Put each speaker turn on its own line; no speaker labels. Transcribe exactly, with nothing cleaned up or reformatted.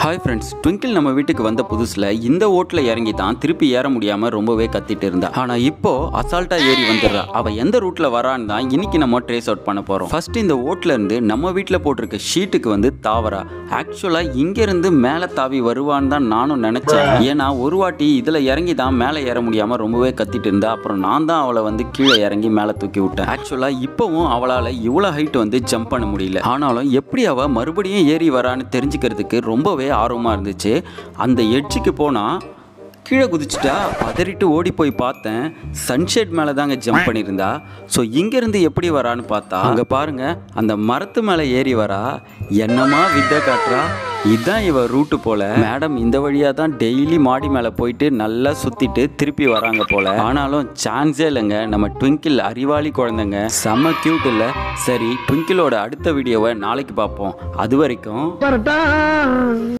Hi friends, twinkle நம்ம வீட்டுக்கு வந்த புதுசில் இந்த ஓட்டில் இறங்கி தான் திருப்பி ஏற முடியாமல் ரொம்பவே கத்திட்டு இருந்தா. ஆனால் இப்போ அசால்ட்டாக ஏறி வந்துடுறா. அவள் எந்த ரூட்டில் வரான்னு தான் இன்னைக்கு நம்ம ட்ரேஸ் அவுட் பண்ண போகிறோம். ஃபர்ஸ்ட் இந்த ஓட்டில் இருந்து நம்ம வீட்டில் போட்டிருக்க ஷீட்டுக்கு வந்து தாவரா. ஆக்சுவலாக இங்கேருந்து மேலே தாவி வருவான்னு தான் நானும் நினச்சேன். ஏன்னா ஒரு வாட்டி இதில் இறங்கி தான் மேலே ஏற முடியாமல் ரொம்பவே கத்திட்டு இருந்தா. அப்புறம் நான் தான் அவளை வந்து கீழே இறங்கி மேலே தூக்கி விட்டேன். ஆக்சுவலாக இப்போவும் அவளால் இவ்வளோ ஹைட் வந்து ஜம்ப் பண்ண முடியல. ஆனாலும் எப்படி அவள் மறுபடியும் ஏறி வரான்னு தெரிஞ்சுக்கிறதுக்கு ரொம்பவே ஆர்வமாக இருந்துச்சு. அந்த எட்ஜுக்கு போனால் கீழே குதிச்சுட்டா. பதறிட்டு ஓடி போய் பார்த்தேன், சன்ஷெட் மேலே தாங்க ஜம்ப் பண்ணியிருந்தா. ஸோ இங்கேருந்து எப்படி வரான்னு பார்த்தா அங்கே பாருங்க, அந்த மரத்து மேலே ஏறி வரா. என்னமா வித்தை காட்டுறா. இதுதான் இவ ரூட்டு போல. மேடம் இந்த வழியாக தான் டெய்லி மாடி மேலே போயிட்டு நல்லா சுற்றிட்டு திருப்பி வராங்க போல. ஆனாலும் சான்ஸே இல்லைங்க. நம்ம ட்விங்கிள் அறிவாளி குழந்தைங்க, செம்ம க்யூட் இல்லை? சரி, ட்விங்கிளோட அடுத்த வீடியோவை நாளைக்கு பார்ப்போம். அது வரைக்கும்